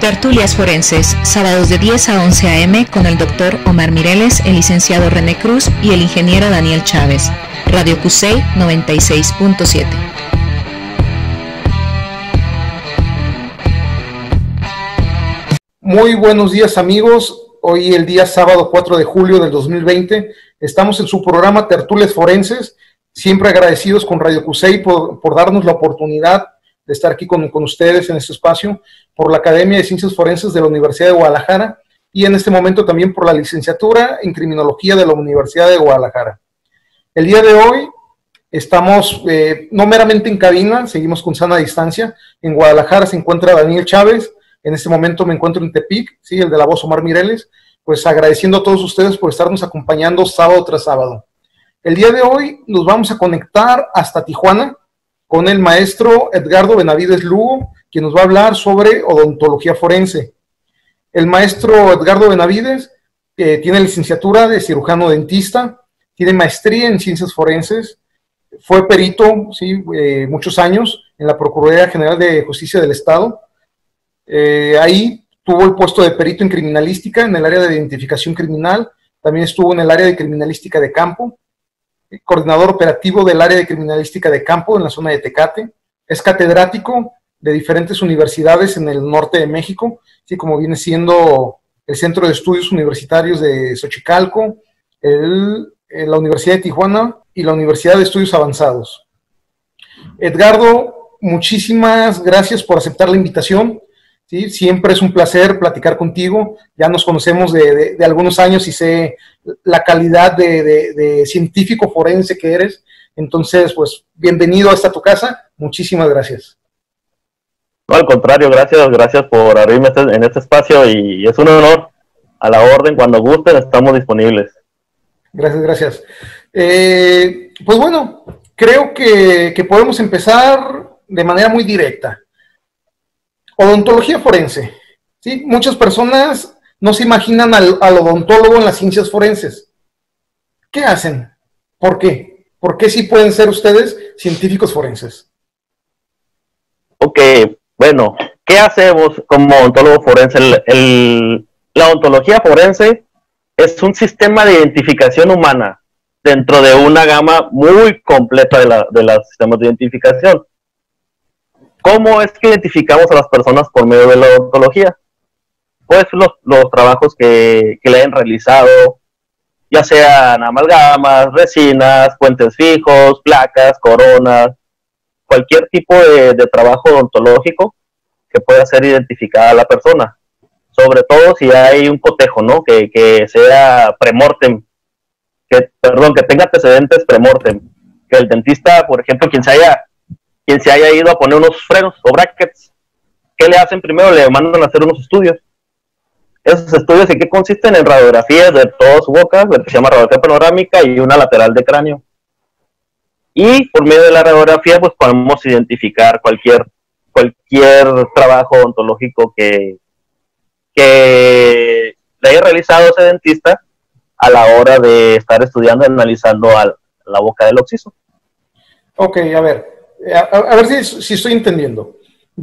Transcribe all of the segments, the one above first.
Tertulias Forenses, sábados de 10 a 11 a.m. con el Dr. Omar Mireles, el licenciado René Cruz y el ingeniero Daniel Chávez. Radio CUSEI 96.7. Muy buenos días, amigos. Hoy el día sábado 4 de julio del 2020. Estamos en su programa Tertulias Forenses. Siempre agradecidos con Radio CUSEI por darnos la oportunidad de estar aquí con ustedes en este espacio, por la Academia de Ciencias Forenses de la Universidad de Guadalajara y en este momento también por la licenciatura en Criminología de la Universidad de Guadalajara. El día de hoy estamos no meramente en cabina, seguimos con sana distancia. En Guadalajara se encuentra Daniel Chávez, en este momento me encuentro en Tepic, ¿sí? El de la voz Omar Mireles, pues agradeciendo a todos ustedes por estarnos acompañando sábado tras sábado. El día de hoy nos vamos a conectar hasta Tijuana con el maestro Edgardo Benavides Lugo, quien nos va a hablar sobre odontología forense. El maestro Edgardo Benavides tiene licenciatura de cirujano dentista, tiene maestría en ciencias forenses, fue perito, ¿sí? Muchos años en la Procuraduría General de Justicia del Estado. Ahí tuvo el puesto de perito en criminalística en el área de identificación criminal, también estuvo en el área de criminalística de campo, coordinador operativo del área de criminalística de campo en la zona de Tecate, es catedrático de diferentes universidades en el norte de México, así como viene siendo el Centro de Estudios Universitarios de Xochicalco, la Universidad de Tijuana y la Universidad de Estudios Avanzados. Edgardo, muchísimas gracias por aceptar la invitación. ¿Sí? Siempre es un placer platicar contigo, ya nos conocemos de algunos años y sé la calidad de científico forense que eres, entonces pues bienvenido hasta tu casa, muchísimas gracias. No, al contrario, gracias por abrirme en este espacio y es un honor, a la orden, cuando gusten estamos disponibles. Gracias. Pues bueno, creo que podemos empezar de manera muy directa. Odontología forense, ¿sí? Muchas personas no se imaginan al odontólogo en las ciencias forenses. ¿Qué hacen? ¿Por qué? ¿Por qué sí pueden ser ustedes científicos forenses? Ok, bueno, ¿qué hacemos como odontólogo forense? La odontología forense es un sistema de identificación humana dentro de una gama muy completa de los sistemas de identificación. ¿Cómo es que identificamos a las personas por medio de la odontología? Pues los trabajos que le hayan realizado, ya sean amalgamas, resinas, puentes fijos, placas, coronas, cualquier tipo de trabajo odontológico que pueda hacer identificada a la persona. Sobre todo si hay un cotejo, ¿no? Que sea premortem, que tenga antecedentes premortem. Que el dentista, por ejemplo, quien se haya ido a poner unos frenos o brackets, ¿qué le hacen primero? Le mandan a hacer unos estudios. Esos estudios, ¿en qué consisten? En radiografías de toda su boca, que se llama radiografía panorámica y una lateral de cráneo. Y por medio de la radiografía, pues podemos identificar cualquier trabajo odontológico que le haya realizado ese dentista a la hora de estar estudiando y analizando la boca del occiso. Ok, a ver si estoy entendiendo.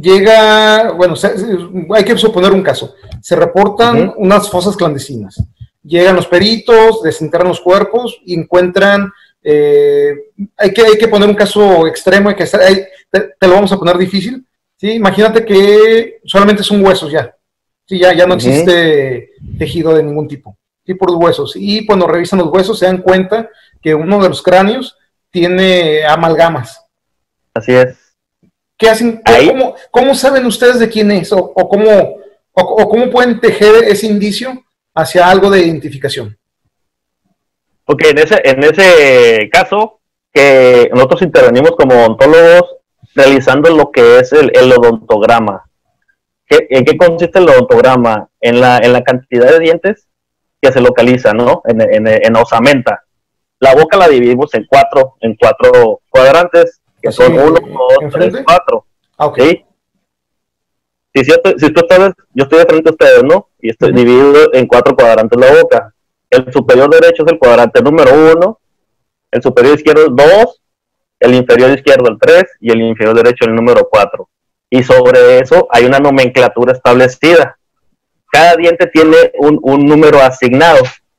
Hay que suponer un caso. Se reportan unas fosas clandestinas. Llegan los peritos, desenterran los cuerpos y encuentran... hay que poner un caso extremo, te lo vamos a poner difícil. ¿Sí? Imagínate que solamente son huesos ya. Sí, ya no existe tejido de ningún tipo. Sí, por huesos. Y cuando revisan los huesos se dan cuenta que uno de los cráneos tiene amalgamas. Así es. ¿Qué hacen? ¿Cómo saben ustedes de quién es? ¿O cómo pueden tejer ese indicio hacia algo de identificación? Ok, en ese caso, que nosotros intervenimos como odontólogos realizando lo que es el odontograma. ¿En qué consiste el odontograma? En la cantidad de dientes que se localiza, ¿no? En osamenta. La boca la dividimos en cuatro cuadrantes, que son 1, 2, 3, 4. Okay. ¿Sí? Si tú estás, yo estoy de frente a ustedes, ¿no? Y estoy dividido en 4 cuadrantes la boca. El superior derecho es el cuadrante número 1, el superior izquierdo el 2, el inferior izquierdo el 3 y el inferior derecho el número 4. y sobre eso hay una nomenclatura establecida. Cada diente tiene un número asignado.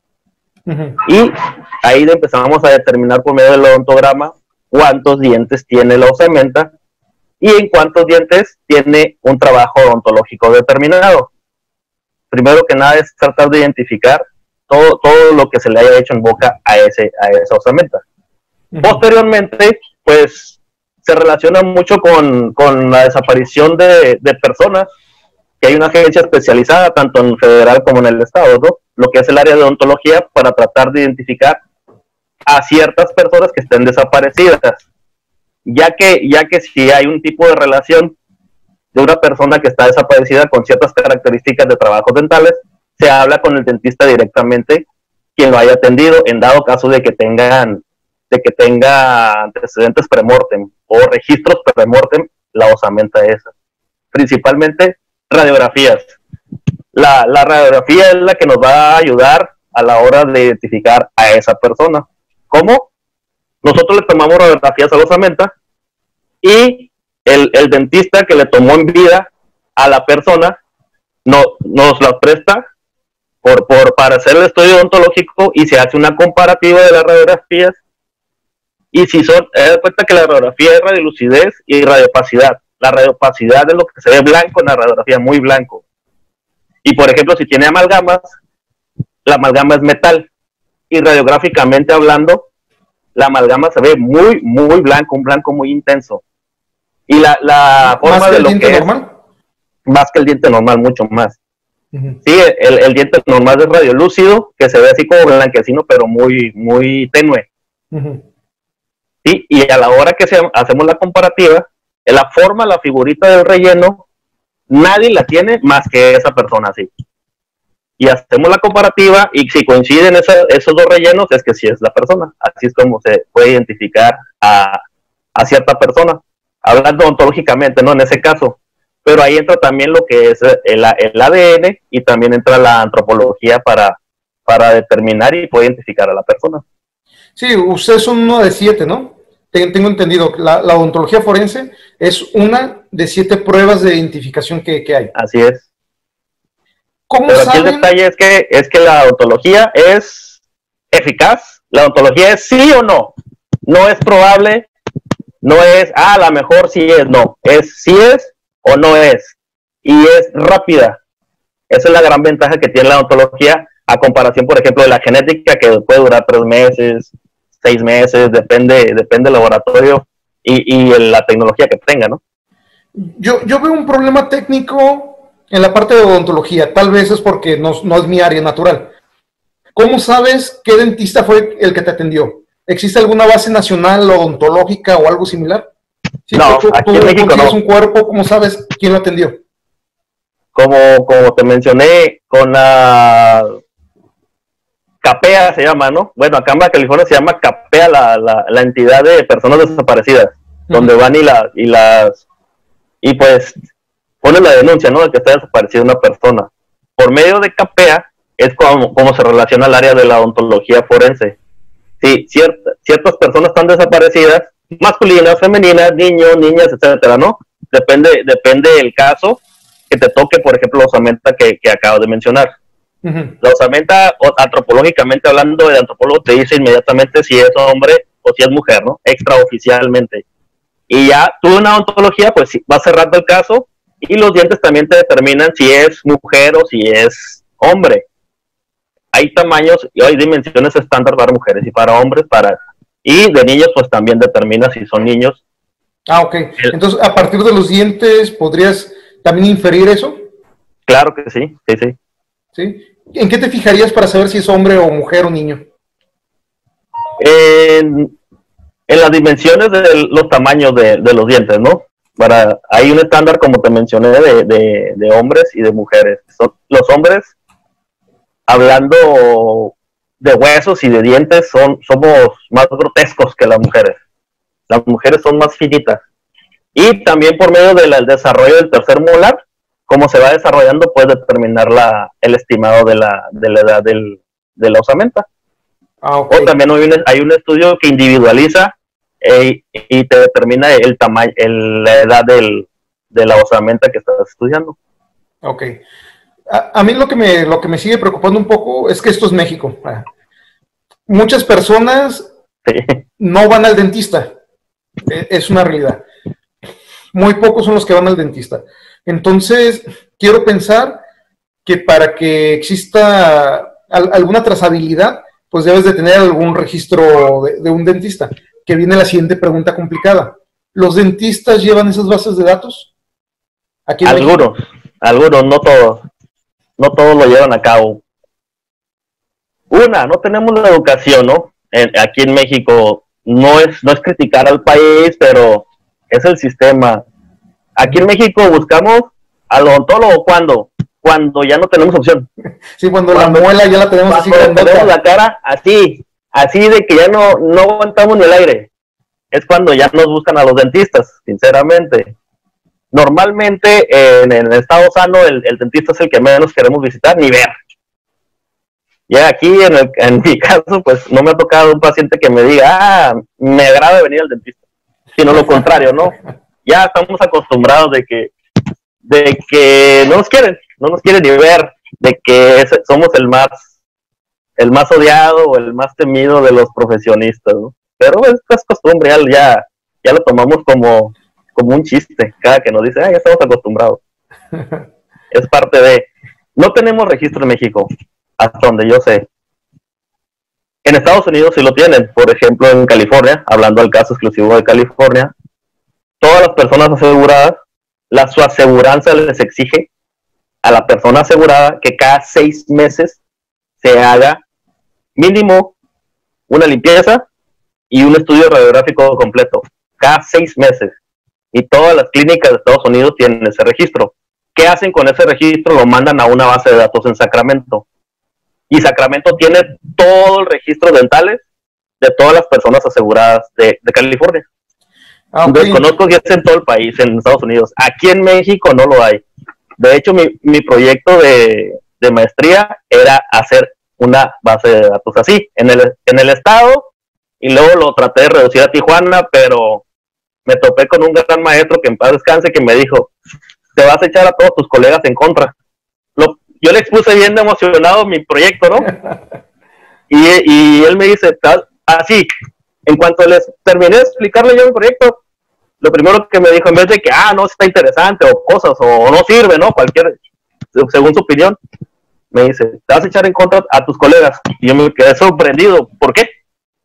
Y ahí empezamos a determinar por medio del odontograma cuántos dientes tiene la osamenta y en cuántos dientes tiene un trabajo odontológico determinado. Primero que nada es tratar de identificar todo lo que se le haya hecho en boca a esa osamenta. Posteriormente, pues se relaciona mucho con la desaparición de personas, que hay una agencia especializada tanto en federal como en el estado, ¿no? Lo que es el área de odontología, para tratar de identificar a ciertas personas que estén desaparecidas, ya que si hay un tipo de relación de una persona que está desaparecida con ciertas características de trabajos dentales, se habla con el dentista directamente, quien lo haya atendido, en dado caso de que tenga antecedentes premortem o registros premortem, la osamenta esa. Principalmente radiografías. La radiografía es la que nos va a ayudar a la hora de identificar a esa persona. ¿Cómo? Nosotros le tomamos radiografías a la osamenta y el dentista que le tomó en vida a la persona nos la presta para hacer el estudio odontológico y se hace una comparativa de las radiografías. Y si da cuenta que la radiografía es radiolucidez y radiopacidad. La radiopacidad es lo que se ve blanco en la radiografía, muy blanco. Y por ejemplo, si tiene amalgamas, la amalgama es metal. Y radiográficamente hablando, la amalgama se ve muy, muy blanco, un blanco muy intenso. Y la forma de lo que es, más que el diente normal, mucho más. Sí, el diente normal es radiolúcido, que se ve así como blanquecino, pero muy, muy tenue. Sí, y a la hora que hacemos la comparativa, la forma, la figurita del relleno, nadie la tiene más que esa persona, sí. Y hacemos la comparativa, y si coinciden esos dos rellenos, es que sí es la persona. Así es como se puede identificar a cierta persona, hablando ontológicamente, ¿no? En ese caso. Pero ahí entra también lo que es el ADN, y también entra la antropología para determinar y poder identificar a la persona. Sí, ustedes son uno de 7, ¿no? Tengo entendido, la odontología forense es una de 7 pruebas de identificación que hay. Así es. ¿Cómo Pero saben? aquí el detalle es que la odontología es eficaz, la odontología es sí o no, no es probable, no es, a lo mejor sí es, no, es sí es o no es, y es rápida. Esa es la gran ventaja que tiene la odontología a comparación, por ejemplo, de la genética, que puede durar 3 meses, 6 meses, depende del laboratorio y la tecnología que tenga, ¿no? Yo veo un problema técnico en la parte de odontología, tal vez es porque no es mi área natural. ¿Cómo sabes qué dentista fue el que te atendió? ¿Existe alguna base nacional odontológica o algo similar? Si no, tú aquí en México no. Un cuerpo, ¿cómo sabes quién lo atendió? Como te mencioné, con la CAPEA se llama, ¿no? Bueno, acá en Baja California se llama CAPEA la entidad de personas desaparecidas, donde van y pues ponen la denuncia, ¿no? De que está desaparecida una persona. Por medio de CAPEA es como se relaciona el área de la odontología forense. Sí, ciertas personas están desaparecidas, masculinas, femeninas, niños, niñas, etcétera, ¿no? Depende del caso que te toque, por ejemplo, la osamenta que acabo de mencionar. La osamenta, antropológicamente hablando, el antropólogo te dice inmediatamente si es hombre o si es mujer, ¿no? Extraoficialmente. Y ya tú en la odontología, pues vas cerrando el caso, y los dientes también te determinan si es mujer o si es hombre. Hay tamaños y hay dimensiones estándar para mujeres y para hombres, y de niños pues también determina si son niños. Ah, ok. Entonces, a partir de los dientes, ¿podrías también inferir eso? Claro que sí, sí. ¿Sí? ¿En qué te fijarías para saber si es hombre o mujer o niño? En las dimensiones de los tamaños de los dientes, ¿no? Hay un estándar, como te mencioné, de hombres y de mujeres. Los hombres, hablando de huesos y de dientes, somos más grotescos que las mujeres. Las mujeres son más finitas. Y también por medio del desarrollo del tercer molar, como se va desarrollando, puedes determinar el estimado de la edad de la osamenta. Ah, okay. O también hay un estudio que individualiza y te determina el tamaño, la edad de de la osamenta que estás estudiando. Ok. A mí lo que me sigue preocupando un poco es que esto es México. Muchas personas no van al dentista. Es una realidad. Muy pocos son los que van al dentista. Entonces, quiero pensar que para que exista alguna trazabilidad, pues debes de tener algún registro de un dentista. Que viene la siguiente pregunta complicada. ¿Los dentistas llevan esas bases de datos? Aquí algunos, no todos. No todos lo llevan a cabo. No tenemos la educación, ¿no? Aquí en México no es criticar al país, pero es el sistema. Aquí en México buscamos al odontólogo cuando ya no tenemos opción. Sí, cuando la muela ya la tenemos así. Cuando tenemos la cara así de que ya no aguantamos ni el aire. Es cuando ya nos buscan a los dentistas, sinceramente. Normalmente en el estado sano el dentista es el que menos queremos visitar ni ver. Ya aquí en mi caso, pues no me ha tocado un paciente que me diga, me agrada venir al dentista, sino lo contrario, ¿no? Ya estamos acostumbrados de que no nos quieren ni ver, de que somos el más odiado o el más temido de los profesionistas, ¿no? Pero es costumbre, ya lo tomamos como un chiste, cada que nos dice, ya estamos acostumbrados. Es parte de... No tenemos registro en México, hasta donde yo sé. En Estados Unidos sí lo tienen, por ejemplo en California, hablando del caso exclusivo de California, todas las personas aseguradas, su aseguranza les exige a la persona asegurada que cada 6 meses se haga mínimo una limpieza y un estudio radiográfico completo, cada 6 meses. Y todas las clínicas de Estados Unidos tienen ese registro. ¿Qué hacen con ese registro? Lo mandan a una base de datos en Sacramento. Y Sacramento tiene todo el registro dentales de todas las personas aseguradas de California. Okay. Desconozco si es en todo el país, en Estados Unidos. Aquí en México no lo hay. De hecho, mi proyecto de maestría era hacer una base de datos así, en el estado, y luego lo traté de reducir a Tijuana, pero me topé con un gran maestro que en paz descanse, que me dijo, te vas a echar a todos tus colegas en contra. Yo le expuse bien emocionado mi proyecto, ¿no? Y él me dice, así, en cuanto les terminé de explicarle yo mi proyecto, lo primero que me dijo, en vez de que, no, está interesante, o cosas, o no sirve, ¿no? Según su opinión, me dice, te vas a echar en contra a tus colegas. Y yo me quedé sorprendido. ¿Por qué?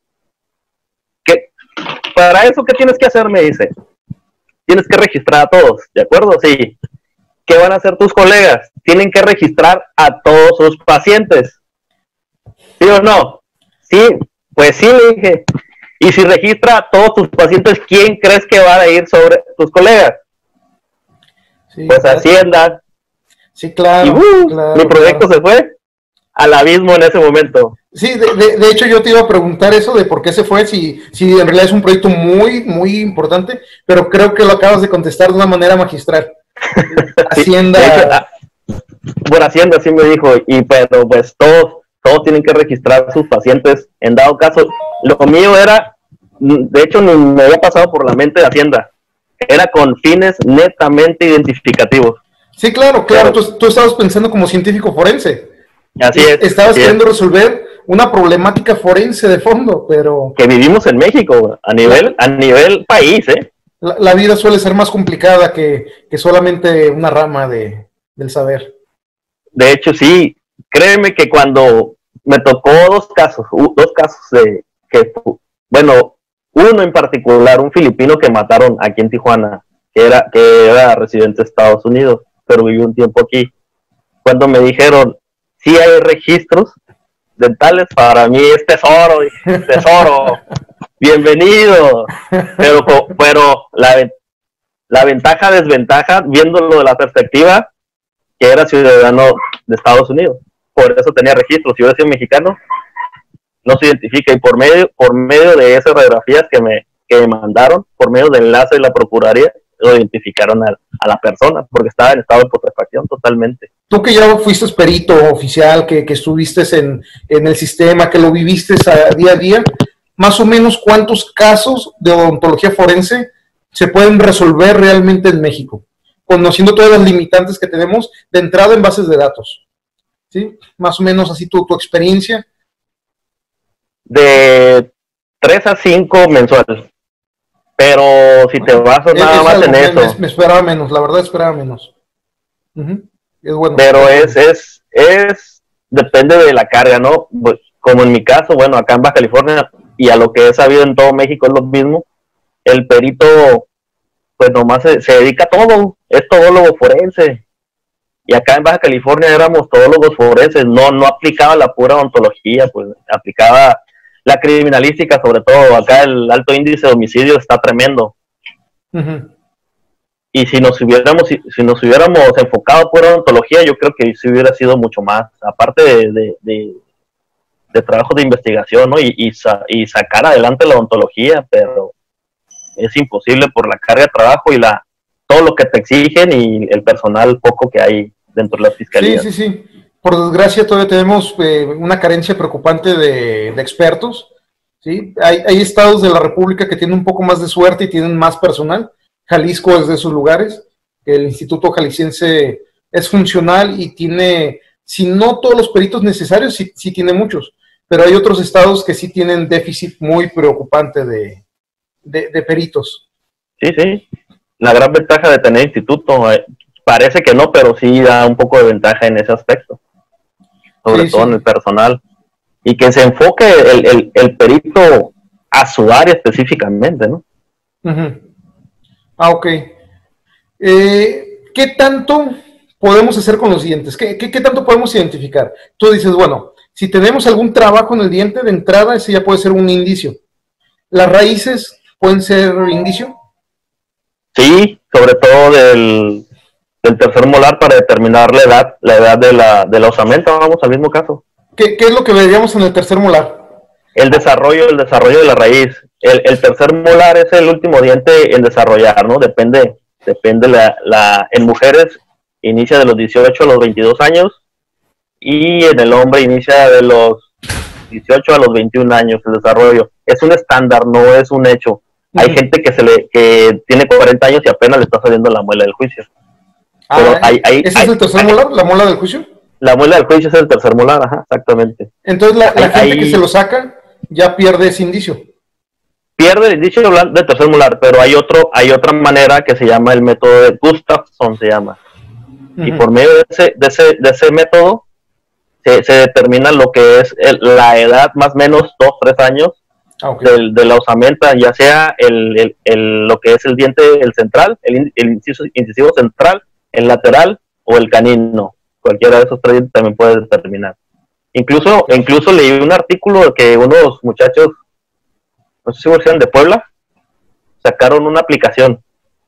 Para eso, ¿qué tienes que hacer? Me dice, tienes que registrar a todos, ¿de acuerdo? Sí. ¿Qué van a hacer tus colegas? Tienen que registrar a todos sus pacientes. ¿Sí o no? Sí, pues sí, le dije. Y si registra a todos tus pacientes, ¿quién crees que va a ir sobre tus colegas? Sí, pues claro. Hacienda. Sí, claro. Y claro, mi proyecto se fue al abismo en ese momento. Sí, de hecho yo te iba a preguntar eso de por qué se fue, si en realidad es un proyecto muy, muy importante, pero creo que lo acabas de contestar de una manera magistral. Hacienda. Sí, por Hacienda sí me dijo, pero pues todos tienen que registrar sus pacientes. En dado caso, lo mío era, de hecho ni me había pasado por la mente de Hacienda, era con fines netamente identificativos. Sí, claro. Tú estabas pensando como científico forense. Así es. Estabas queriendo resolver una problemática forense de fondo, pero... Que vivimos en México, a nivel país, ¿eh? La vida suele ser más complicada que solamente una rama del saber. De hecho, sí. Créeme que cuando me tocó dos casos de que, bueno, uno en particular, un filipino que mataron aquí en Tijuana, que era residente de Estados Unidos, pero vivió un tiempo aquí. Cuando me dijeron, sí hay registros dentales, para mí es tesoro, bienvenido. Pero la desventaja, viéndolo de la perspectiva, que era ciudadano de Estados Unidos. Por eso tenía registros. Si hubiera sido mexicano, no se identifica. Y por medio de esas radiografías que me mandaron, por medio del enlace de la Procuraduría, lo identificaron a la persona, porque estaba en estado de putrefacción totalmente. Tú que ya fuiste perito oficial, que estuviste en el sistema, que lo viviste día a día, más o menos ¿cuántos casos de odontología forense se pueden resolver realmente en México? conociendo todas las limitantes que tenemos de entrada en bases de datos. ¿Sí? Más o menos así tu experiencia. De 3 a 5 mensual. Pero si te basas nada más en eso. Me esperaba menos, la verdad esperaba menos. Es bueno. Pero depende de la carga, ¿no? Pues, como en mi caso, bueno, acá en Baja California, y a lo que he sabido en todo México es lo mismo, el perito, pues nomás se dedica a todo, es todólogo forense. Y acá en Baja California éramos todólogos forenses, no aplicaba la pura odontología, pues aplicaba la criminalística, sobre todo. Acá el alto índice de homicidio está tremendo. Y si nos hubiéramos enfocado por odontología, yo creo que sí hubiera sido mucho más, aparte de trabajo de investigación, ¿no? Y sacar adelante la odontología, pero es imposible por la carga de trabajo y todo lo que te exigen y el personal poco que hay dentro de la fiscalía. Sí. Por desgracia todavía tenemos una carencia preocupante de expertos, ¿sí? Hay estados de la República que tienen un poco más de suerte y tienen más personal. Jalisco es de esos lugares. El Instituto Jalisciense es funcional y tiene, si no todos los peritos necesarios, sí tiene muchos, pero hay otros estados que sí tienen déficit muy preocupante de peritos. Sí. La gran ventaja de tener instituto, parece que no, pero sí da un poco de ventaja en ese aspecto. Sobre todo en el personal, y que se enfoque el perito a su área específicamente, ¿no? Ok. ¿Qué tanto podemos hacer con los dientes? ¿Qué tanto podemos identificar? Tú dices, bueno, si tenemos algún trabajo en el diente de entrada, ese ya puede ser un indicio. ¿Las raíces pueden ser indicio? Sí, sobre todo del tercer molar para determinar la edad de la osamenta, vamos al mismo caso. ¿Qué es lo que veríamos en el tercer molar? El desarrollo de la raíz. El tercer molar es el último diente en desarrollar, ¿no? Depende en mujeres inicia de los 18 a los 22 años y en el hombre inicia de los 18 a los 21 años el desarrollo. Es un estándar, no es un hecho. Hay gente que tiene 40 años y apenas le está saliendo la muela del juicio. ¿Ese es el tercer molar, la muela del juicio? La muela del juicio es el tercer molar, ajá, exactamente. Entonces la gente que se lo saca ya pierde ese indicio. Pierde el indicio del tercer molar, pero hay otra manera que se llama el método de Gustafsson, se llama. Y por medio de ese método se determina lo que es la edad, más o menos 2-3 años, de la osamenta, ya sea lo que es el diente, el central, el incisivo central, el lateral o el canino. Cualquiera de esos 3 dientes también puede determinar. Incluso leí un artículo que unos muchachos, no sé si eran de Puebla, sacaron una aplicación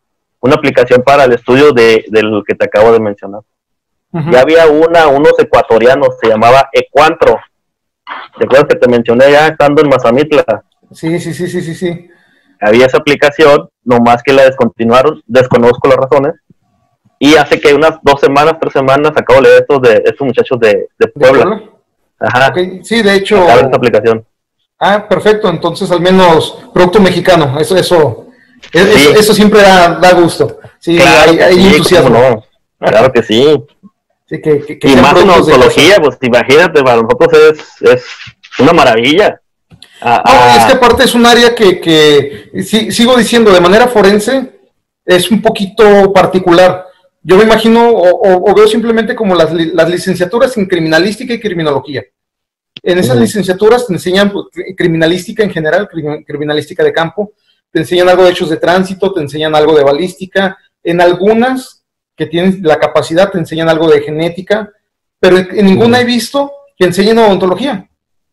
para el estudio de lo que te acabo de mencionar. Ya había unos ecuatorianos, se llamaba Ecuantro. ¿Te acuerdas que te mencioné ya estando en Mazamitla? Sí. Había esa aplicación, nomás que la descontinuaron, desconozco las razones. Y hace que unas 2 semanas, 3 semanas, acabo de leer estos muchachos de Puebla. Ajá. Okay. Sí, de hecho. Esta aplicación. Ah, perfecto. Entonces, al menos producto mexicano. Eso siempre da gusto. Sí, claro, hay entusiasmo. No. Claro que sí. Sí, que y más en odontología, pues imagínate, para nosotros es una maravilla. Es que aparte es un área que sigo diciendo, de manera forense, es un poquito particular. Yo me imagino o veo simplemente como las licenciaturas en criminalística y criminología. En esas licenciaturas te enseñan criminalística en general, criminalística de campo, te enseñan algo de hechos de tránsito, te enseñan algo de balística, en algunas que tienen la capacidad te enseñan algo de genética, pero en ninguna he visto que enseñen odontología.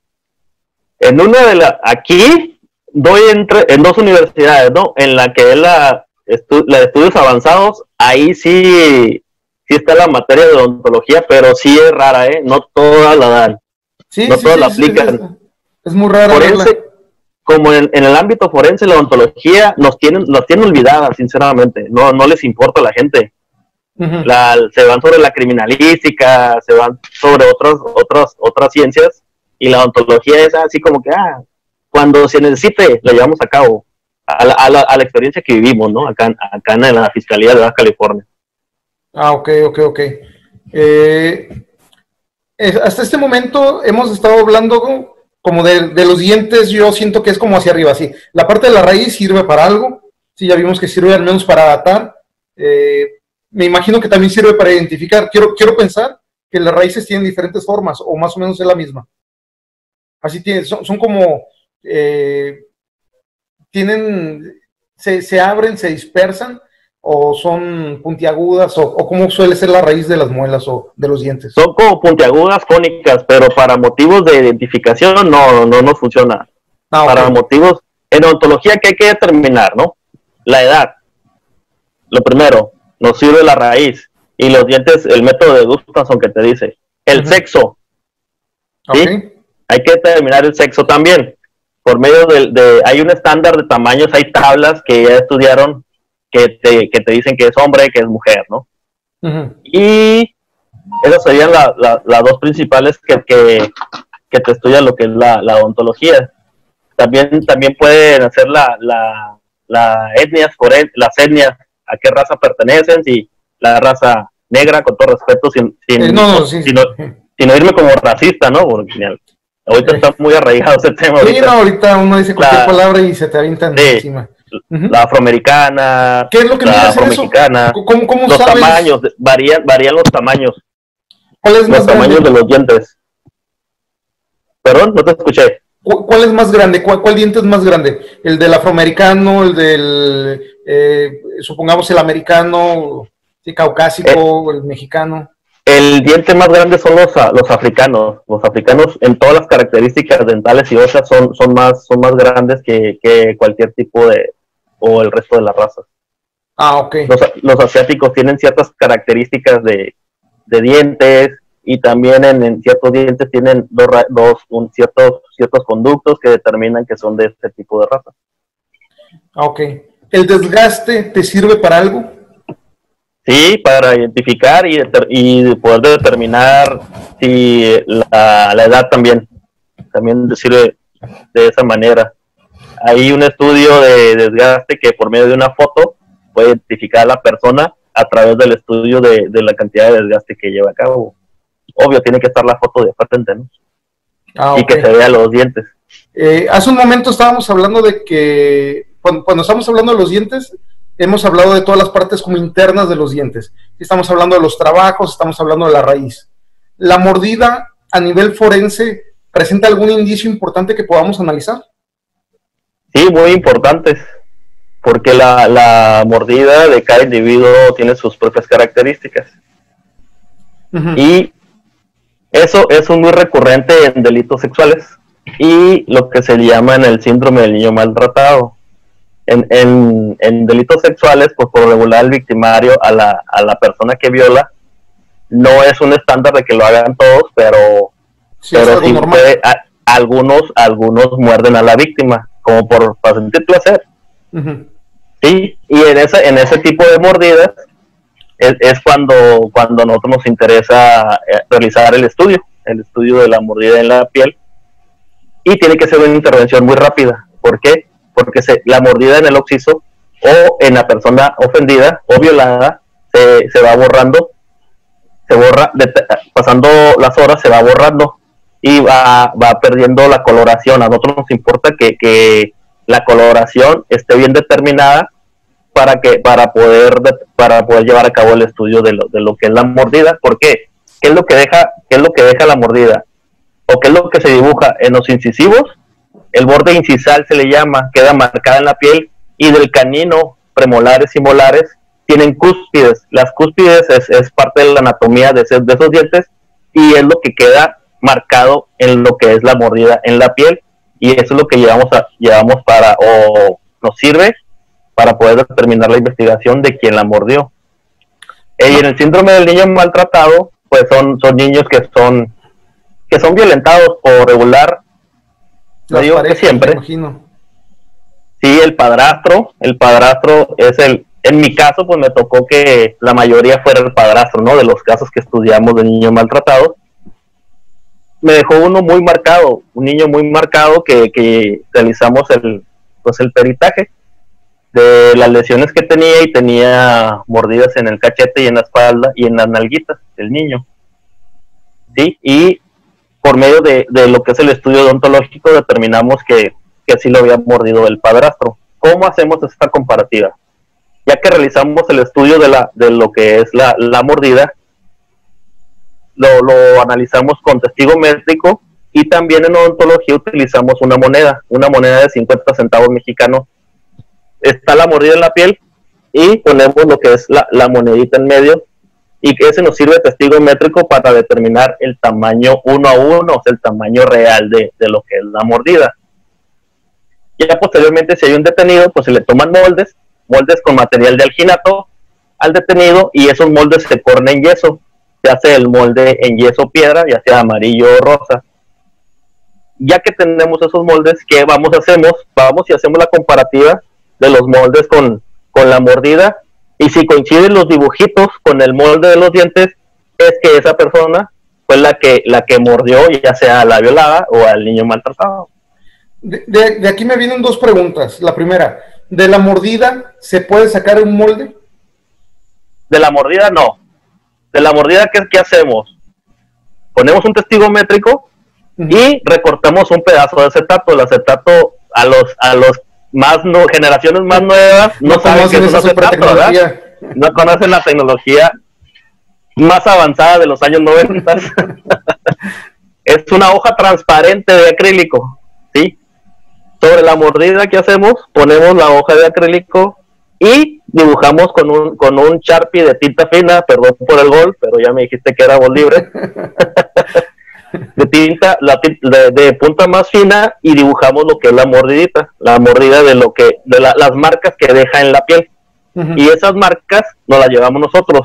En aquí doy en 2 universidades, ¿no? En la que es la de estudios avanzados, ahí sí está la materia de odontología, pero sí es rara, ¿eh? No todas la dan. No todas la aplican. Es muy rara. Forense, como en el ámbito forense, la odontología nos tienen olvidadas, sinceramente. No les importa a la gente. Se van sobre la criminalística, se van sobre otras ciencias, y la odontología es así como que, cuando se necesite, la llevamos a cabo, a la experiencia que vivimos, ¿no? Acá en la Fiscalía de Baja California. Ah, ok. Hasta este momento hemos estado hablando como de los dientes. Yo siento que es como hacia arriba, así. La parte de la raíz sirve para algo. Sí, ya vimos que sirve al menos para datar. Me imagino que también sirve para identificar. Quiero pensar que las raíces tienen diferentes formas, o más o menos es la misma. Así son como, se abren, se dispersan, o son puntiagudas, o cómo suele ser la raíz de las muelas o de los dientes. Son como puntiagudas, cónicas, pero para motivos de identificación no nos funciona. Ah, okay. Para motivos, en odontología, ¿qué hay que determinar, no? La edad, lo primero, nos sirve la raíz, y los dientes, el método de Gustafsson que te dice. El sexo, ¿sí? Okay. Hay que determinar el sexo también, por medio hay un estándar de tamaños, hay tablas que ya estudiaron, que te dicen que es hombre, que es mujer, ¿no? Y esas serían las dos principales que te estudian lo que es la odontología. También pueden hacer las etnias, a qué raza pertenecen, si la raza negra, con todo respeto, sin irme como racista, ¿no? Porque ahorita está muy arraigado ese tema. Sí, ahorita uno dice cualquier palabra y se te avientan encima. La afroamericana, ¿qué es lo que la afromexicana, ¿Cómo los sabes? Tamaños, varían los tamaños. ¿Cuál es más los tamaños grande? De los dientes. Perdón, no te escuché. ¿Cuál es más grande? ¿Cuál diente es más grande? ¿El del afroamericano, el del, supongamos el americano, sí, caucásico, el mexicano? El diente más grande son los africanos. Los africanos, en todas las características dentales y óseas, son más grandes que cualquier tipo o el resto de las razas. Ah, ok. Los asiáticos tienen ciertas características de dientes, y también en ciertos dientes tienen ciertos conductos que determinan que son de este tipo de raza. Ah, ok. ¿El desgaste te sirve para algo? Sí, para identificar y poder determinar si la edad también sirve de esa manera. Hay un estudio de desgaste que por medio de una foto puede identificar a la persona a través del estudio de la cantidad de desgaste que lleva a cabo. Obvio, tiene que estar la foto de frente, ¿no? Ah, okay. Y que se vea los dientes. Hace un momento estábamos hablando de que cuando estamos hablando de los dientes, hemos hablado de todas las partes como internas de los dientes. Estamos hablando de los trabajos, estamos hablando de la raíz. ¿La mordida a nivel forense presenta algún indicio importante que podamos analizar? Sí, muy importantes, porque la mordida de cada individuo tiene sus propias características. Y eso es muy recurrente en delitos sexuales y lo que se llama en el síndrome del niño maltratado. En delitos sexuales, pues por regular el victimario a la persona que viola no es un estándar de que lo hagan todos, pero sí puede, algunos muerden a la víctima como para sentir placer. Sí, y en ese tipo de mordidas es cuando a nosotros nos interesa realizar el estudio de la mordida en la piel, y tiene que ser una intervención muy rápida. ¿Por qué? Porque la mordida en el occiso o en la persona ofendida o violada se va borrando, pasando las horas se va borrando y va perdiendo la coloración. A nosotros nos importa que la coloración esté bien determinada para poder llevar a cabo el estudio de lo que es la mordida. ¿Por qué? ¿Qué es lo que deja la mordida? ¿O qué es lo que se dibuja en los incisivos? El borde incisal se le llama, queda marcada en la piel, y del canino, premolares y molares tienen cúspides. Las cúspides es parte de la anatomía de esos dientes, y es lo que queda marcado en lo que es la mordida en la piel, y eso es lo que llevamos nos sirve para poder determinar la investigación de quién la mordió. Y en el síndrome del niño maltratado, pues son niños que son violentados por regular. No digo que siempre. Sí, el padrastro es en mi caso, pues me tocó que la mayoría fuera el padrastro, ¿no? De los casos que estudiamos de niños maltratados. Me dejó un niño muy marcado que realizamos el peritaje. de las lesiones que tenía, y tenía mordidas en el cachete y en la espalda y en las nalguitas del niño. ¿Sí? Y por medio de lo que es el estudio odontológico determinamos que sí lo había mordido el padrastro. ¿Cómo hacemos esta comparativa? Ya que realizamos el estudio de lo que es la mordida, lo analizamos con testigo métrico, y también en odontología utilizamos una moneda de 50 centavos mexicanos. Está la mordida en la piel y ponemos lo que es la monedita en medio, y que ese nos sirve de testigo métrico para determinar el tamaño 1 a 1, o sea, el tamaño real de lo que es la mordida. Ya posteriormente, si hay un detenido, pues se le toman moldes con material de alginato al detenido, y esos moldes se ponen en yeso. Se hace el molde en yeso piedra, ya sea amarillo o rosa. Ya que tenemos esos moldes, ¿qué vamos y hacemos la comparativa de los moldes con la mordida? Y si coinciden los dibujitos con el molde de los dientes, es que esa persona fue la que mordió, ya sea a la violada o al niño maltratado. De aquí me vienen dos preguntas. La primera, ¿de la mordida se puede sacar un molde? De la mordida no. De la mordida, ¿qué hacemos? Ponemos un testigo métrico y recortamos un pedazo de acetato. El acetato a los generaciones más nuevas no saben que es un acetato, ¿verdad? No conocen la tecnología más avanzada de los años 90. Es una hoja transparente de acrílico, ¿sí? Sobre la mordida que hacemos, ponemos la hoja de acrílico y dibujamos con un Sharpie de tinta fina, perdón por el gol, pero ya me dijiste que era gol libre, de tinta, de punta más fina, y dibujamos lo que es la mordida de las marcas que deja en la piel. Y esas marcas nos las llevamos nosotros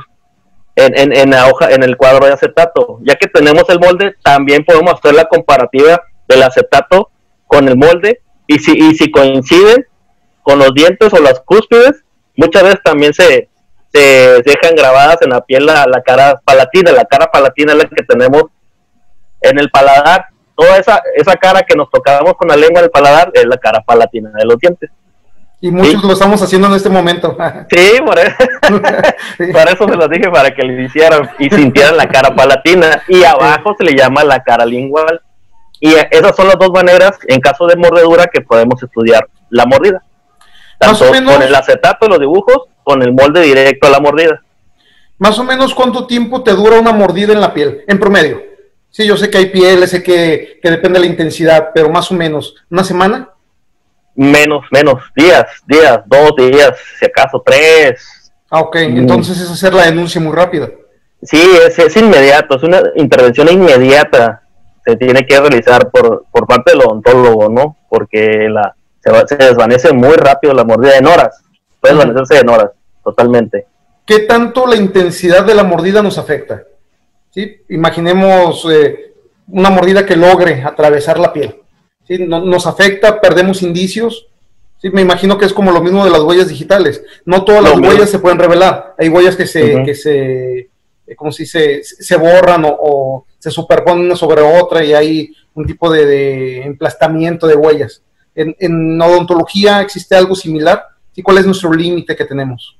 en la hoja, en el cuadro de acetato. Ya que tenemos el molde, también podemos hacer la comparativa del acetato con el molde, y si coinciden con los dientes o las cúspides, muchas veces también se dejan grabadas en la piel la cara palatina. La cara palatina es la que tenemos en el paladar. Toda esa cara que nos tocamos con la lengua del paladar es la cara palatina de los dientes. Y muchos ¿sí? Lo estamos haciendo en este momento. Sí, por eso, para eso se los dije, para que le hicieran y sintieran la cara palatina. Y abajo se le llama la cara lingual. Y esas son las dos maneras, en caso de mordedura, que podemos estudiar la mordida. Tanto con el acetato, los dibujos, con el molde directo a la mordida. Más o menos, ¿cuánto tiempo te dura una mordida en la piel, en promedio? Sí, yo sé que hay pieles, sé que depende de la intensidad, pero más o menos, ¿una semana? Menos, días, 2 días, si acaso 3. Ah, ok, entonces es hacer la denuncia muy rápida. Sí, es inmediato, es una intervención inmediata. Se tiene que realizar por parte del odontólogo, ¿no? Porque se desvanece muy rápido la mordida, en horas. Puede desvanecerse en horas, totalmente. ¿Qué tanto la intensidad de la mordida nos afecta? ¿Sí? Imaginemos una mordida que logre atravesar la piel. ¿Sí? Nos afecta, perdemos indicios. ¿Sí? Me imagino que es como lo mismo de las huellas digitales. No todas las huellas se pueden revelar. Hay huellas que se como si se borran o se superponen una sobre otra, y hay un tipo de emplastamiento de huellas. ¿En odontología existe algo similar? ¿Sí? ¿Cuál es nuestro límite que tenemos?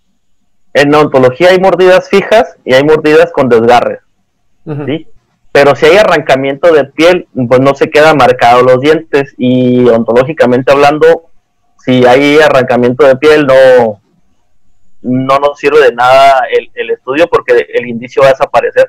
En odontología hay mordidas fijas y hay mordidas con desgarres, ¿sí? Pero si hay arrancamiento de piel, pues no se quedan marcados los dientes, y odontológicamente hablando, si hay arrancamiento de piel, no nos sirve de nada el estudio, porque el indicio va a desaparecer.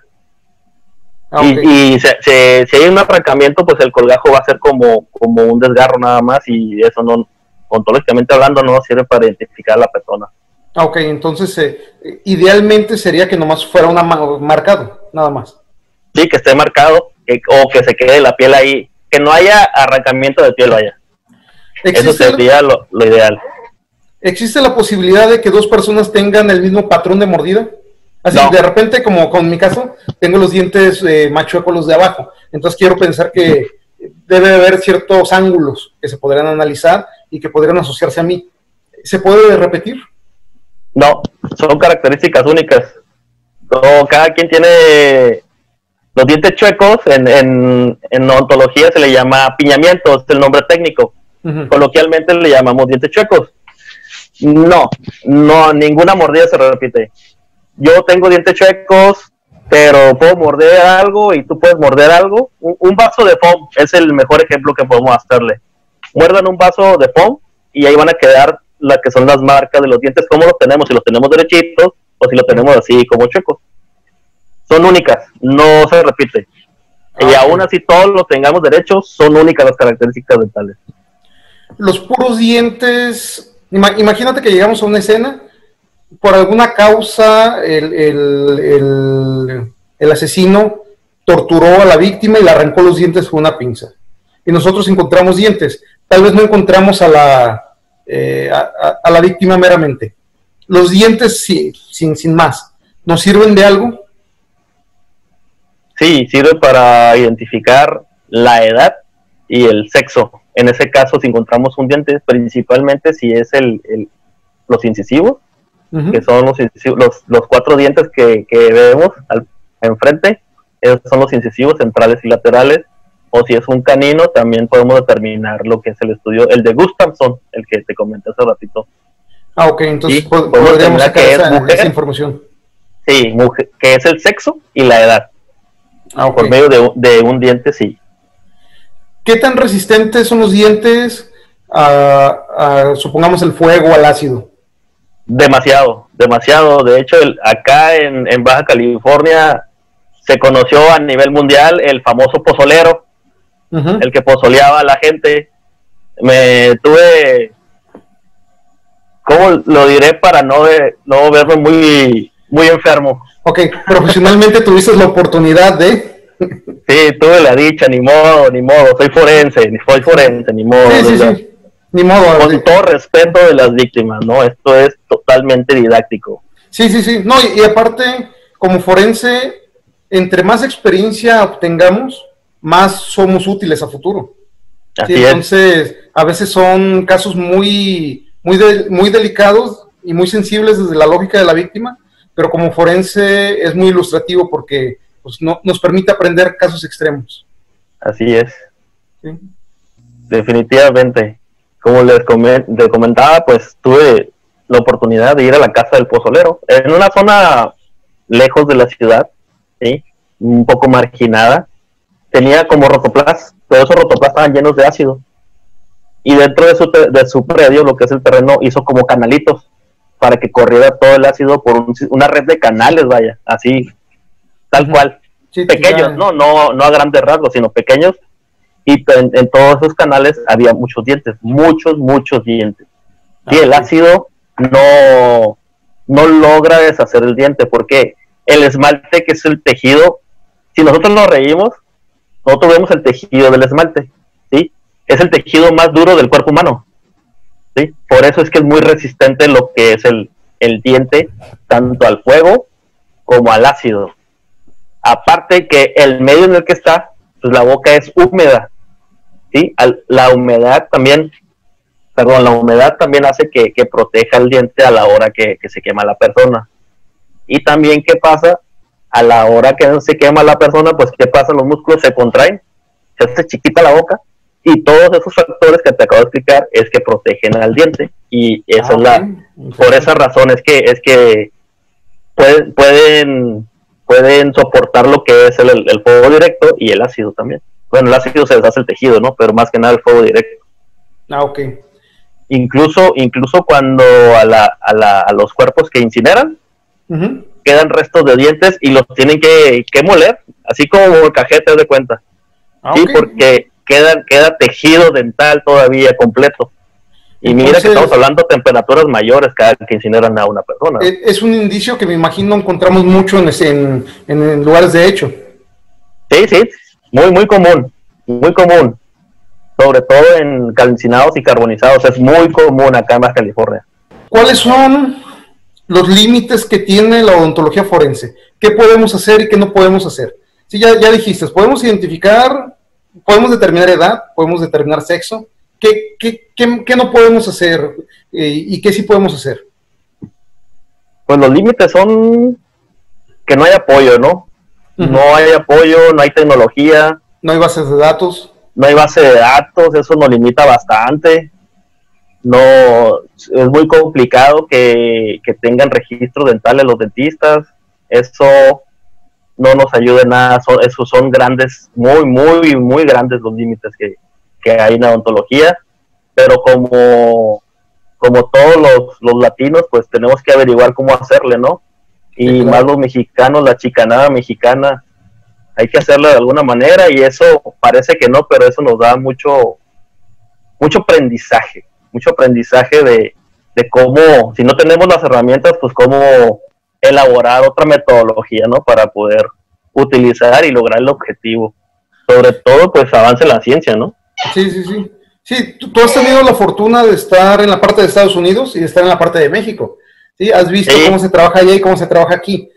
Y si hay un arrancamiento, pues el colgajo va a ser como un desgarro nada más, y eso no, odontológicamente hablando, no sirve para identificar a la persona. Ok, entonces idealmente sería que nomás fuera marcado, nada más. Sí, que esté marcado, o que se quede la piel ahí, que no haya arrancamiento de piel, vaya. Eso sería lo ideal. ¿Existe la posibilidad de que dos personas tengan el mismo patrón de mordida? Así, no. De repente, como con mi caso, tengo los dientes más chuecos los de abajo. Entonces quiero pensar que debe haber ciertos ángulos que se podrían analizar y que podrían asociarse a mí. ¿Se puede repetir? No, son características únicas. Cada quien tiene los dientes chuecos. En odontología se le llama apiñamiento, es el nombre técnico. Coloquialmente le llamamos dientes chuecos. No, ninguna mordida se repite. Yo tengo dientes chuecos, pero puedo morder algo y tú puedes morder algo. Un vaso de foam es el mejor ejemplo que podemos hacerle. Muerdan un vaso de foam y ahí van a quedar las que son las marcas de los dientes, como los tenemos, si los tenemos derechitos o si los tenemos así como chuecos. Son únicas, no se repite. Y aún así todos los tengamos derechos, son únicas las características dentales. Los puros dientes, imagínate que llegamos a una escena, por alguna causa el asesino torturó a la víctima y le arrancó los dientes con una pinza. Y nosotros encontramos dientes. Tal vez no encontramos a la víctima meramente. Los dientes, sí, sin más, ¿nos sirven de algo? Sí, sirve para identificar la edad y el sexo. En ese caso, si encontramos un diente, principalmente si es los incisivos, que son los 4 dientes que vemos enfrente, esos son los incisivos centrales y laterales, o si es un canino, también podemos determinar lo que es el estudio, el de Gustafsson, el que te comenté hace ratito. Ok, entonces podríamos sacar esa información. Sí, que es el sexo y la edad. Por medio de un diente, sí. ¿Qué tan resistentes son los dientes supongamos, el fuego o al ácido? Demasiado. De hecho, acá en Baja California se conoció a nivel mundial el famoso pozolero, el que pozoleaba a la gente. ¿Cómo lo diré para no verme muy enfermo? Ok, profesionalmente tuviste la oportunidad de... Sí, tuve la dicha, ni modo, soy forense, ni modo. Sí. Ni modo. Con todo respeto de las víctimas, ¿no? Esto es totalmente didáctico. Sí. No, y aparte, como forense, entre más experiencia obtengamos, más somos útiles a futuro. Así entonces, a veces son casos muy delicados y muy sensibles desde la lógica de la víctima, pero como forense es muy ilustrativo porque pues, nos permite aprender casos extremos. Así es. Sí. Definitivamente. Como les comentaba, pues tuve la oportunidad de ir a la casa del pozolero, en una zona lejos de la ciudad, ¿sí? Un poco marginada. Tenía como rotoplas, pero esos rotoplas estaban llenos de ácido. Y dentro de su predio, lo que es el terreno, hizo como canalitos para que corriera todo el ácido por una red de canales, vaya, así, tal cual. Sí, pequeños, no a grandes rasgos, sino pequeños. Y en todos esos canales había muchos dientes, muchos dientes. Y el ácido no logra deshacer el diente, porque el esmalte, que es el tejido, si nosotros nos reímos, nosotros vemos el tejido del esmalte, ¿sí? Es el tejido más duro del cuerpo humano, ¿sí? Por eso es que es muy resistente lo que es el diente, tanto al fuego como al ácido. Aparte que el medio en el que está, pues la boca es húmeda, ¿sí? La humedad también hace que proteja el diente a la hora que se quema la persona. Y también, ¿qué pasa? A la hora que se quema la persona, pues ¿qué pasa? Los músculos se contraen, se hace chiquita la boca, y todos esos factores que te acabo de explicar es que protegen al diente. Y esa por esa razón es que pueden soportar lo que es el fuego directo y el ácido también. Bueno, el ácido se deshace el tejido, ¿no? Pero más que nada el fuego directo. Ok. Incluso cuando a los cuerpos que incineran, quedan restos de dientes y los tienen que moler, así como el cajete de cuenta. Sí, okay. Porque queda tejido dental todavía completo. Y entonces, mira que estamos hablando de temperaturas mayores cada que incineran a una persona. Es un indicio que me imagino encontramos mucho en lugares de hecho. Sí, muy común. Sobre todo en calcinados y carbonizados, es muy común acá en Baja California. ¿Cuáles son los límites que tiene la odontología forense? ¿Qué podemos hacer y qué no podemos hacer? Sí, ya dijiste, podemos identificar, podemos determinar edad, podemos determinar sexo. ¿Qué no podemos hacer y qué sí podemos hacer? Pues los límites son que no hay apoyo, ¿no? No hay apoyo, no hay tecnología. No hay bases de datos. No hay base de datos, eso nos limita bastante. No, es muy complicado que tengan registros dentales los dentistas. Eso no nos ayuda en nada. Esos son grandes, muy grandes los límites que hay en la odontología. Pero como todos los latinos, pues tenemos que averiguar cómo hacerle, ¿no? Y sí, claro, más los mexicanos, la chicanada mexicana, hay que hacerlo de alguna manera, y eso parece que no, pero eso nos da mucho aprendizaje de cómo, si no tenemos las herramientas, pues cómo elaborar otra metodología, ¿no? Para poder utilizar y lograr el objetivo. Sobre todo, pues avance en la ciencia, ¿no? Sí. Sí, tú has tenido la fortuna de estar en la parte de Estados Unidos y de estar en la parte de México. ¿Sí? ¿Has visto cómo se trabaja allá y cómo se trabaja aquí?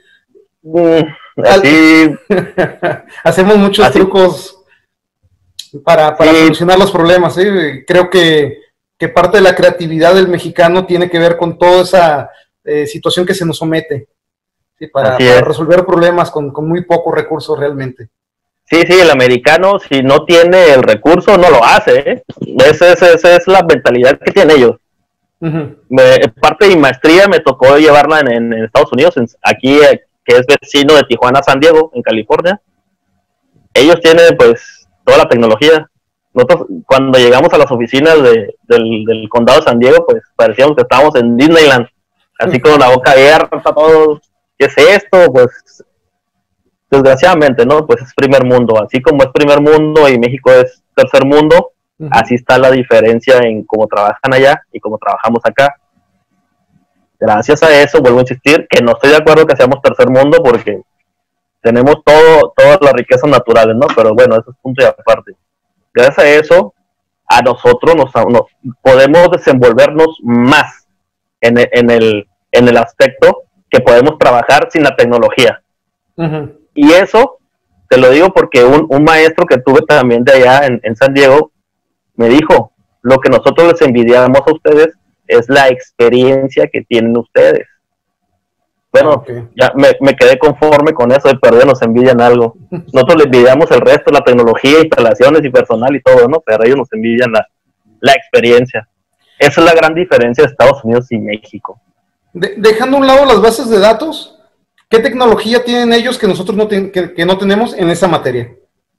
Así, hacemos muchos trucos para solucionar los problemas. ¿Sí? Creo que parte de la creatividad del mexicano tiene que ver con toda esa situación que se nos somete, ¿sí? Para resolver problemas con muy pocos recursos realmente. Sí, el americano, si no tiene el recurso, no lo hace, ¿eh? Esa es la mentalidad que tienen ellos. Parte de mi maestría me tocó llevarla en Estados Unidos, aquí, que es vecino de Tijuana, San Diego, en California. Ellos tienen, pues, toda la tecnología. Nosotros, cuando llegamos a las oficinas del condado de San Diego, pues, parecíamos que estábamos en Disneyland, así con la boca abierta, todo. ¿Qué es esto? Pues, desgraciadamente, ¿no? Pues es primer mundo. Así como es primer mundo y México es tercer mundo, así está la diferencia en cómo trabajan allá y cómo trabajamos acá. Gracias a eso, vuelvo a insistir, que no estoy de acuerdo que seamos tercer mundo, porque tenemos todas las riquezas naturales, ¿no? Pero bueno, eso es punto y aparte. Gracias a eso, a nosotros nos podemos desenvolvernos más en el aspecto que podemos trabajar sin la tecnología. Y eso te lo digo porque un maestro que tuve también de allá en San Diego me dijo: lo que nosotros les envidiamos a ustedes es la experiencia que tienen ustedes. Bueno, ya me quedé conforme con eso, de perder nos envidian algo. Nosotros les envidiamos el resto, la tecnología, instalaciones y personal y todo, ¿no? Pero ellos nos envidian la experiencia. Esa es la gran diferencia de Estados Unidos y México. Dejando a un lado las bases de datos, ¿qué tecnología tienen ellos que nosotros que no tenemos en esa materia?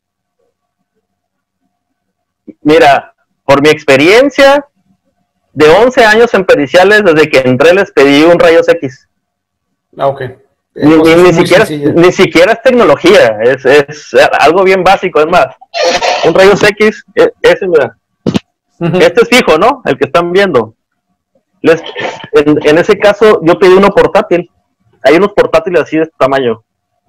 Mira, por mi experiencia de 11 años en periciales, desde que entré les pedí un rayos X. Ok. Ni siquiera es tecnología, es algo bien básico. Es más, un rayos X, ese, mira, este es fijo, ¿no? El que están viendo. En ese caso, yo pedí uno portátil. Hay unos portátiles así de este tamaño.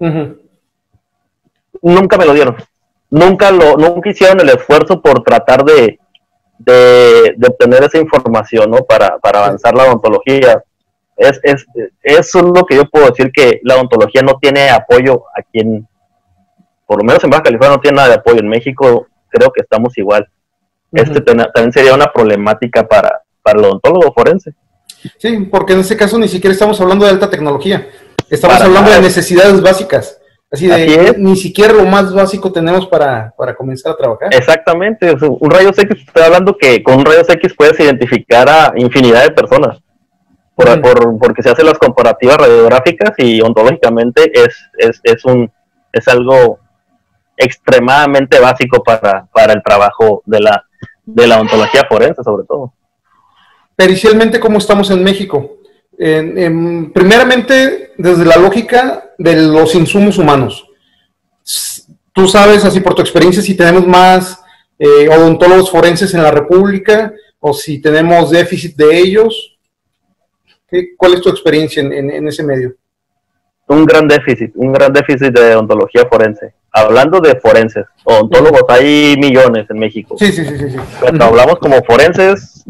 Nunca me lo dieron. Nunca hicieron el esfuerzo por tratar de obtener esa información, ¿no? Para avanzar la odontología. Eso es lo que yo puedo decir, que la odontología no tiene apoyo aquí por lo menos en Baja California no tiene nada de apoyo. En México creo que estamos igual. También sería una problemática para el odontólogo forense. Sí, porque en ese caso ni siquiera estamos hablando de alta tecnología, estamos hablando de necesidades básicas, así ni siquiera lo más básico tenemos para comenzar a trabajar. Exactamente, un rayos X, estoy hablando que con un rayos X puedes identificar a infinidad de personas, porque se hacen las comparativas radiográficas y ontológicamente es algo extremadamente básico para el trabajo de la odontología forense, sobre todo. Pericialmente, ¿cómo estamos en México? Primeramente, desde la lógica de los insumos humanos. Tú sabes, así por tu experiencia, si tenemos más odontólogos forenses en la República o si tenemos déficit de ellos. ¿Cuál es tu experiencia en ese medio? Un gran déficit de odontología forense. Hablando de forenses, odontólogos hay millones en México. Sí. Cuando hablamos como forenses,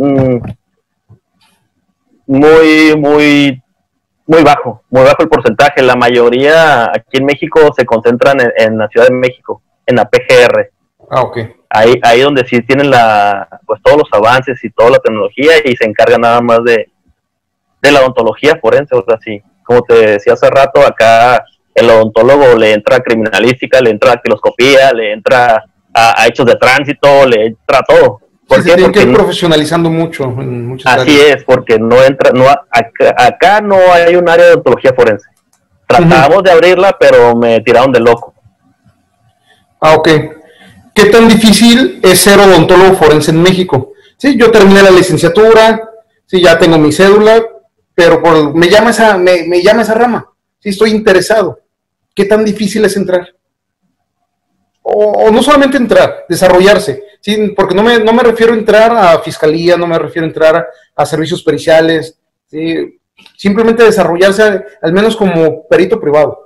muy bajo el porcentaje. La mayoría aquí en México se concentran en la Ciudad de México, en la PGR. Ok. Ahí donde sí tienen pues todos los avances y toda la tecnología, y se encargan nada más de la odontología forense. O sea, sí, como te decía hace rato, acá el odontólogo le entra a criminalística, le entra a dactiloscopía, le entra a hechos de tránsito, le entra a todo. ¿Por Sí, qué? se tienen que Porque ir profesionalizando mucho en muchas así áreas. es, porque no entra, acá no hay un área de odontología forense. Tratamos de abrirla, pero me tiraron de loco. Ah, ok. ¿Qué tan difícil es ser odontólogo forense en México? Sí, yo terminé la licenciatura, sí, ya tengo mi cédula, pero me llama esa rama. Sí, estoy interesado. ¿Qué tan difícil es entrar? O no solamente entrar, desarrollarse, ¿sí? Porque no me refiero a entrar a fiscalía, no me refiero a entrar a servicios periciales, ¿sí? Simplemente desarrollarse al menos como perito privado.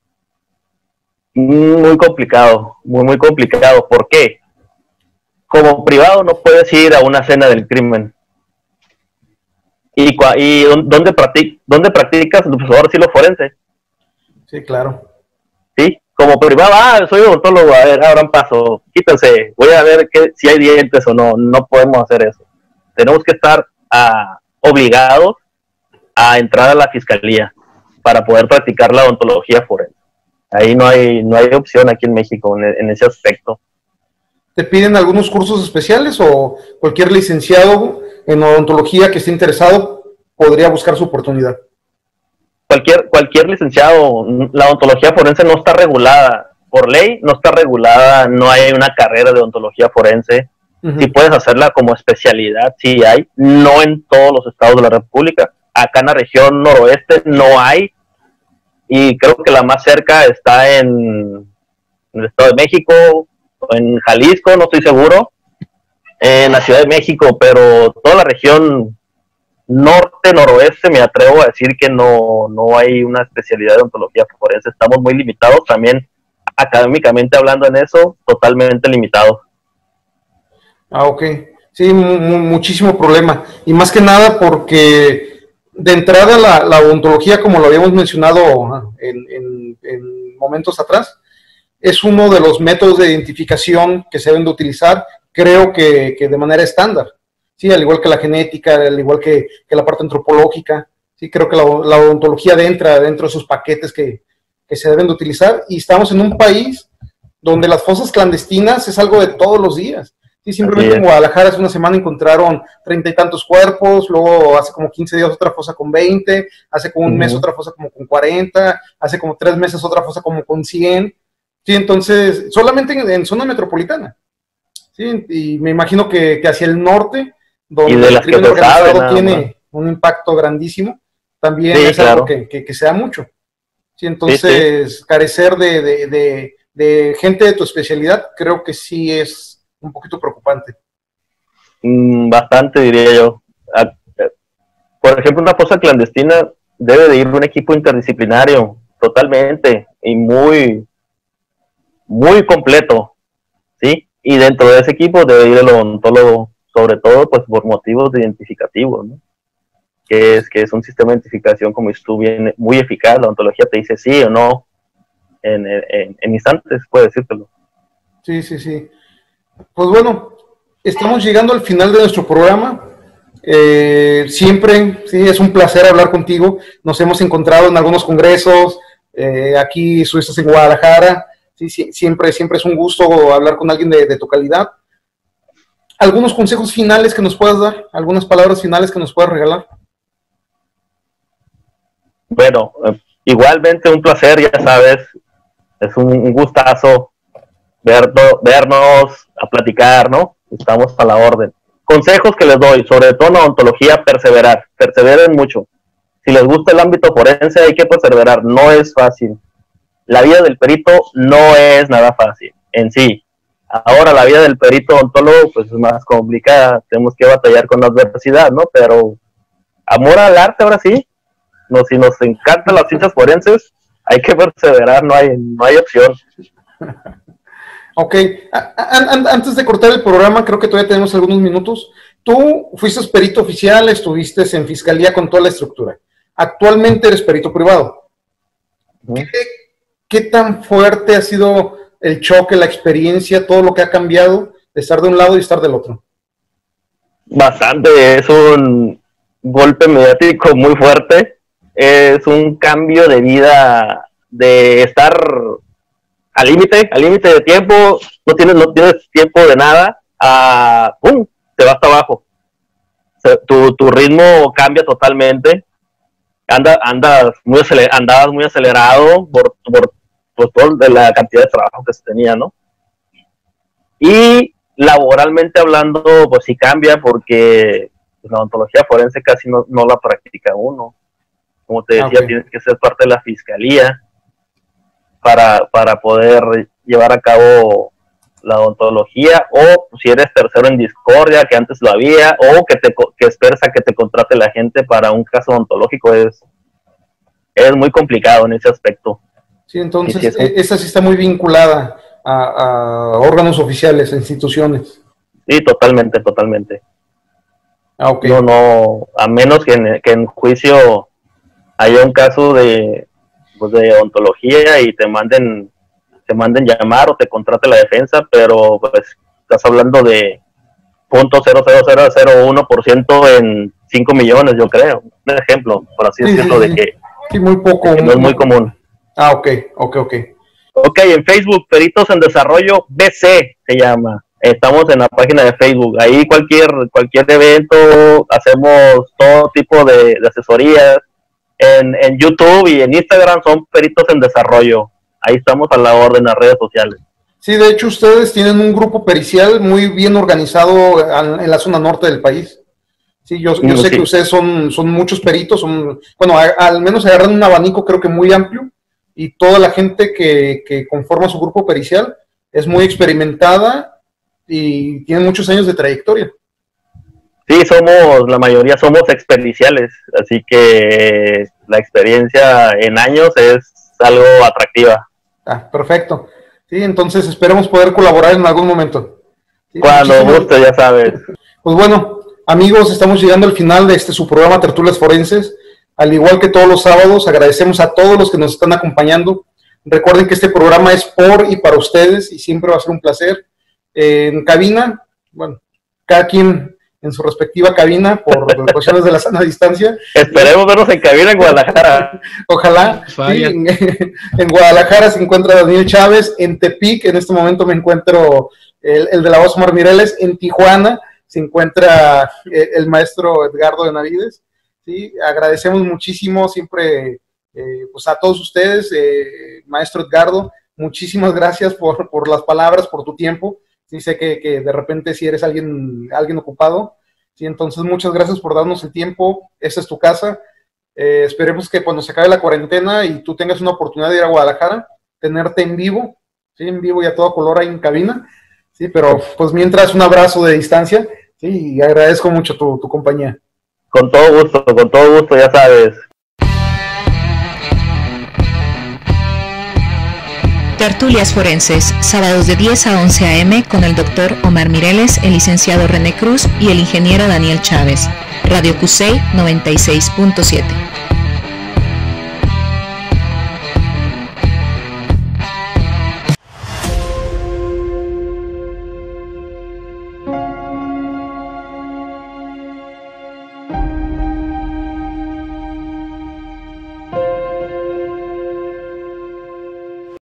Muy complicado, muy complicado. ¿Por qué? Como privado no puedes ir a una escena del crimen. ¿Y dónde practicas? Pues ahora sí lo forense. Sí, claro. ¿Sí? Como privado, soy odontólogo, a ver, abran paso, quítense, voy a ver si hay dientes o no. No podemos hacer eso. Tenemos que estar obligados a entrar a la fiscalía para poder practicar la odontología forense. Ahí no hay opción aquí en México en ese aspecto. ¿Te piden algunos cursos especiales o cualquier licenciado en odontología que esté interesado podría buscar su oportunidad? Cualquier licenciado, la odontología forense no está regulada, por ley no está regulada, no hay una carrera de odontología forense. Si puedes hacerla como especialidad, sí hay, no en todos los estados de la República. Acá en la región noroeste no hay, y creo que la más cerca está en el Estado de México, en Jalisco, no estoy seguro, en la Ciudad de México, pero toda la región norte, noroeste, me atrevo a decir que no hay una especialidad de odontología forense. Estamos muy limitados también, académicamente hablando en eso, totalmente limitados. Ah, ok. Sí, muchísimo problema. Y más que nada porque de entrada la odontología, como lo habíamos mencionado en momentos atrás, es uno de los métodos de identificación que se deben de utilizar, creo que de manera estándar. Sí, al igual que la genética, al igual que la parte antropológica. Sí, creo que la odontología entra dentro de esos paquetes que se deben de utilizar. Y estamos en un país donde las fosas clandestinas es algo de todos los días. Sí, simplemente en Guadalajara hace una semana encontraron 30 y tantos cuerpos, luego hace como 15 días otra fosa con 20, hace como un mes otra fosa como con 40, hace como 3 meses otra fosa como con 100. Sí, entonces, solamente en zona metropolitana. Sí, y me imagino que hacia el norte, donde el crimen organizado tiene un impacto grandísimo, también es algo que se da mucho. Sí, entonces, carecer de gente de tu especialidad, creo que sí es un poquito preocupante. Bastante, diría yo. Por ejemplo, una fosa clandestina debe de ir un equipo interdisciplinario, totalmente, y muy completo, ¿sí? Y dentro de ese equipo debe ir el odontólogo, sobre todo pues por motivos identificativos, ¿no? Que es un sistema de identificación, como dices tú, bien, muy eficaz. La odontología te dice sí o no en instantes, puede decírtelo. Sí. Pues bueno, estamos llegando al final de nuestro programa. Siempre, sí, es un placer hablar contigo. Nos hemos encontrado en algunos congresos, aquí estuviste en Guadalajara. Sí, siempre es un gusto hablar con alguien de tu calidad. ¿Algunos consejos finales que nos puedas dar? ¿Algunas palabras finales que nos puedas regalar? Bueno, igualmente un placer, ya sabes, es un gustazo vernos, a platicar, ¿no? Estamos a la orden. Consejos que les doy, sobre todo en odontología, perseveren mucho. Si les gusta el ámbito forense, hay que perseverar, no es fácil. La vida del perito no es nada fácil en sí. Ahora la vida del perito odontólogo pues es más complicada, tenemos que batallar con la adversidad, ¿no? Pero amor al arte, ahora sí. Si nos encantan las ciencias forenses, hay que perseverar, no hay opción. Ok, antes de cortar el programa, creo que todavía tenemos algunos minutos. Tú fuiste perito oficial, estuviste en fiscalía con toda la estructura. Actualmente eres perito privado. ¿Qué tan fuerte ha sido el choque, la experiencia, todo lo que ha cambiado de estar de un lado y estar del otro? Bastante, es un golpe mediático muy fuerte, es un cambio de vida, de estar al límite de tiempo, no tienes tiempo de nada, se va hasta abajo. Tu ritmo cambia totalmente. Andabas muy acelerado por toda la cantidad de trabajo que se tenía, ¿no? Y laboralmente hablando, pues sí cambia, porque la odontología forense casi no la practica uno. Como te decía, tienes que ser parte de la fiscalía para poder llevar a cabo la odontología, o si eres tercero en discordia, que antes lo había, o que esperes a que te contrate la gente para un caso odontológico, es muy complicado en ese aspecto. Sí, entonces esa sí está muy vinculada a órganos oficiales, a instituciones. Sí, totalmente. No, a menos que en juicio haya un caso de odontología y te manden llamar o te contrate la defensa, pero pues estás hablando de 0.00001% en 5 millones, yo creo. Un ejemplo, por así decirlo, de que sí, muy poco, no es muy común. Ok. Ok, en Facebook, Peritos en Desarrollo BC se llama. Estamos en la página de Facebook. Ahí cualquier evento, hacemos todo tipo de asesorías. En YouTube y en Instagram son Peritos en Desarrollo. Ahí estamos a la orden en las redes sociales. Sí, de hecho ustedes tienen un grupo pericial muy bien organizado en la zona norte del país. Sí, yo sé que ustedes son muchos peritos, al menos agarran un abanico creo que muy amplio, y toda la gente que conforma su grupo pericial es muy experimentada y tiene muchos años de trayectoria. Sí, la mayoría somos expericiales, así que la experiencia en años es algo atractiva. Perfecto. Sí, entonces esperemos poder colaborar en algún momento. Sí, cuando guste, ya sabes. Pues bueno, amigos, estamos llegando al final de su programa Tertulias Forenses. Al igual que todos los sábados, agradecemos a todos los que nos están acompañando. Recuerden que este programa es por y para ustedes y siempre va a ser un placer. En cabina, bueno, cada quien en su respectiva cabina por cuestiones de la sana distancia. Esperemos vernos en cabina en Guadalajara. Ojalá. Sí, en Guadalajara se encuentra Daniel Chávez. En Tepic, en este momento me encuentro el de la voz Omar Mireles. En Tijuana se encuentra el maestro Edgardo Benavides. Sí, agradecemos muchísimo siempre pues a todos ustedes, maestro Edgardo, muchísimas gracias por las palabras, por tu tiempo. Sí, sé que de repente si eres alguien ocupado, sí, entonces muchas gracias por darnos el tiempo. Esta es tu casa. Esperemos que cuando se acabe la cuarentena y tú tengas una oportunidad de ir a Guadalajara, tenerte en vivo, sí, en vivo y a todo color ahí en cabina, sí, pero pues mientras un abrazo de distancia, sí, y agradezco mucho tu compañía. Con todo gusto, ya sabes. Tertulias Forenses, sábados de 10 a 11 a.m. con el Dr. Omar Mireles, el licenciado René Cruz y el ingeniero Daniel Chávez. Radio Cusey 96.7.